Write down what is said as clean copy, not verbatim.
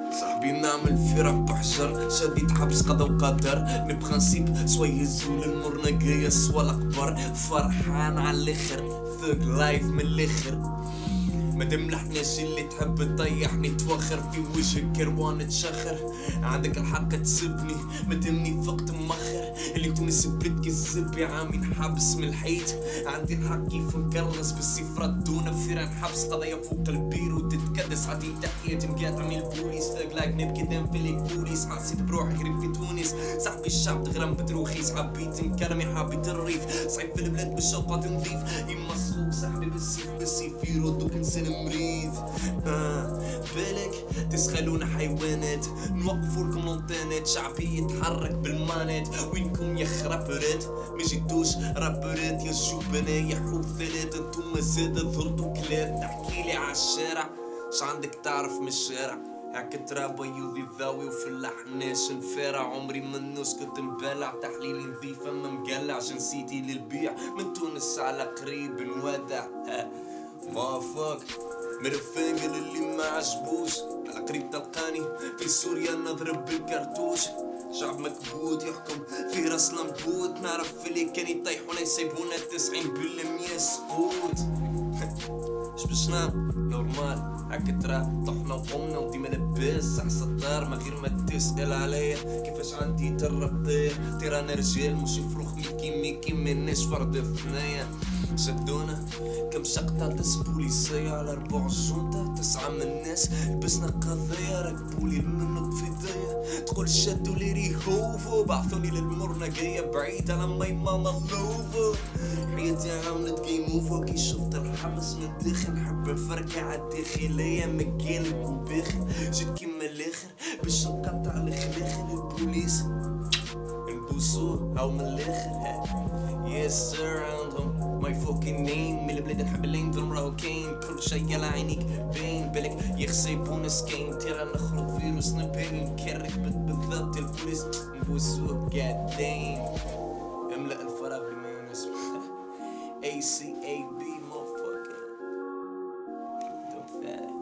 صاحبي نعمل فرح بحجر شديد حبس قضا وقدر ببرانسيب سوا يهزو للمر نقايا سوا الأكبر فرحان على الاخر ثق لايف من الاخر مادام لحناش اللي تحب تطيحني توخر في وجهك كروان تشخر عندك الحق تسبني مادامني فقت مخر اللي تونس بلد كالزب يا عامي نحبس من الحيط عندي الحق كيف نكرس بالسيف ردونا فيران حبس قضايا فوق البيرو تتكدس عادي تحياتي مقاطع من البوليس ثاق لايك نبكي دام في الكوليس حسيت بروحي قريب في تونس صاحبي الشعب تغرم بدروخيس حبيت نكلمي حبيت الريف صعيب في البلاد بالشوقات نظيف يما صلوك صاحبي بالسيف يردوك نسان مريض بالك تسخلونا حيوانات نوقفوا لكم لونتانات شعبي يتحرك بالمانات وينكم يا خرابرات ما جيتوش رابرات يا جبنة يا حوثلات انتوما زاد ظهرتوا كلاب تحكيلي عالشارع شعندك تعرف من الشارع هاك ترابا يوذي ذاوي وفي اللحناش نفارع عمري من نسكت مبلع تحليلي نظيف اما مقلع جنسيتي للبيع من تونس على قريب نودع ما فاك مرفنقل اللي ما عجبوش على قريب تلقاني في سوريا نضرب بالكرتوش شعب مكبوت يحكم فيه راس لمبوت نعرف اللي كان يطيحونا يسيبونا 90% سقوط باش نعمل نورمال هاك ترى طحنا وقمنا وديما لاباس احسن الدار ما غير ما تسأل عليا كيفاش عندي تربطيه تيرانا رجال مش فروخ ميكي مناش فرد ثنايا شدونا كم شقطة دس بوليسية على 4 جونطة 9 من الناس لبسنا قضية ركبولي المنط في ضيا تقول شدوا لي ريهوفو بعثوني للمرنة جاية بعيد على ماي ماما لوفو حياتي عملت كيموفو كي شفت الحبس من الداخل نحب الفركة عالداخلية مكان نكون باخر جيت كيما الاخر باش نقطع الخلاخل البوليس نبوسو هاو من الاخر يس سير عندهم ماي فوكين نيم من البلاد نحب اللين ظلم راهو كاين كل شي على عينيك باين بالك يخسيبونا سكين تيرا نخرج فيروس نبين نكرك بالضبط البوليس نبوسوه قاعدين املأ الفراغ بما نسمع ACAB motherfucker.